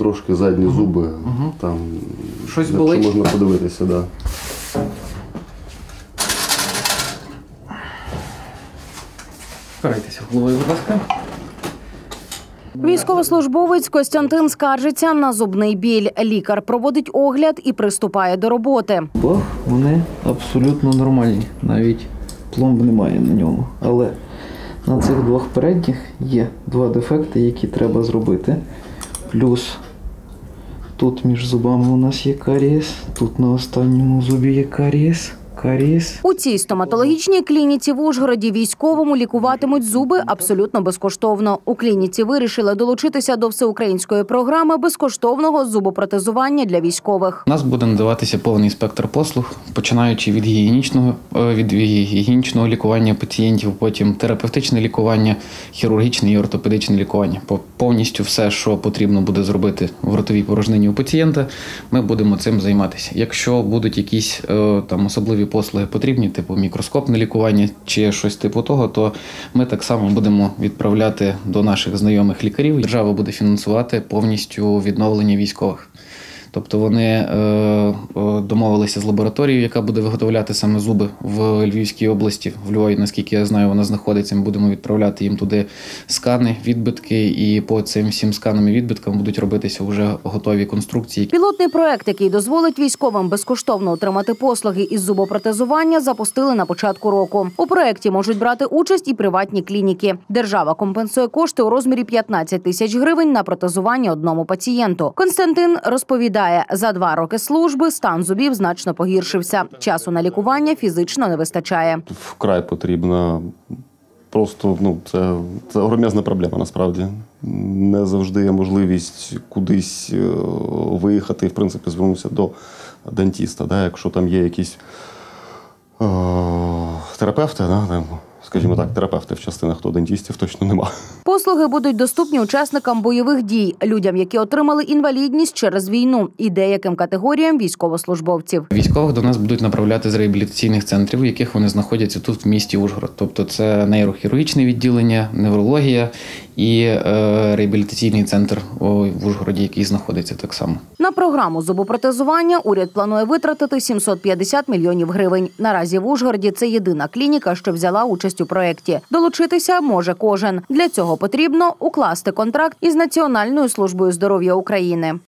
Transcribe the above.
трошки задні зуби, там, щось якщо болить? можна подивитися, да. Впирайтеся головою, будь ласка. Військовослужбовець Костянтин скаржиться на зубний біль. Лікар проводить огляд і приступає до роботи. Вони абсолютно нормальні, навіть пломб немає на ньому. Але на цих двох передніх є два дефекти, які треба зробити. Плюс тут між зубами у нас є карієс, тут на останньому зубі є карієс. У цій стоматологічній клініці в Ужгороді військовому лікуватимуть зуби абсолютно безкоштовно. У клініці вирішили долучитися до всеукраїнської програми безкоштовного зубопротезування для військових. У нас буде надаватися повний спектр послуг, починаючи від гігієнічного лікування пацієнтів, потім терапевтичне лікування, хірургічне і ортопедичне лікування. Повністю все, що потрібно буде зробити в ротовій порожнині у пацієнта, ми будемо цим займатися. Якщо будуть якісь там особливі послуги потрібні, типу мікроскопне лікування чи щось типу того, то ми так само будемо відправляти до наших знайомих лікарів. Держава буде фінансувати повністю відновлення військових. Тобто вони домовилися з лабораторією, яка буде виготовляти саме зуби в Львівській області. В Львові, наскільки я знаю, вона знаходиться. Ми будемо відправляти їм туди скани, відбитки, і по цим всім сканам і відбиткам будуть робитися вже готові конструкції. Пілотний проект, який дозволить військовим безкоштовно отримати послуги із зубопротезування, запустили на початку року. У проекті можуть брати участь і приватні клініки. Держава компенсує кошти у розмірі 15 тисяч гривень на протезування одному пацієнту. Константин розповідає, за 2 роки служби стан зубів значно погіршився. Часу на лікування фізично не вистачає. Вкрай потрібно. Просто, це огромна проблема, насправді. Не завжди є можливість кудись виїхати і, в принципі, звернутися до дентиста. Да? Якщо там є якісь терапевти, да? Скажімо так, терапевтів в частинах, то дентистів точно нема. Послуги будуть доступні учасникам бойових дій, людям, які отримали інвалідність через війну, і деяким категоріям військовослужбовців. Військових до нас будуть направляти з реабілітаційних центрів, у яких вони знаходяться тут в місті Ужгород. Тобто це нейрохірургічне відділення, неврологія і реабілітаційний центр в Ужгороді, який знаходиться так само. На програму зубопротезування уряд планує витратити 750 мільйонів гривень. Наразі в Ужгороді це єдина клініка, що взяла участь у проєкті. Долучитися може кожен. Для цього потрібно укласти контракт із Національною службою здоров'я України.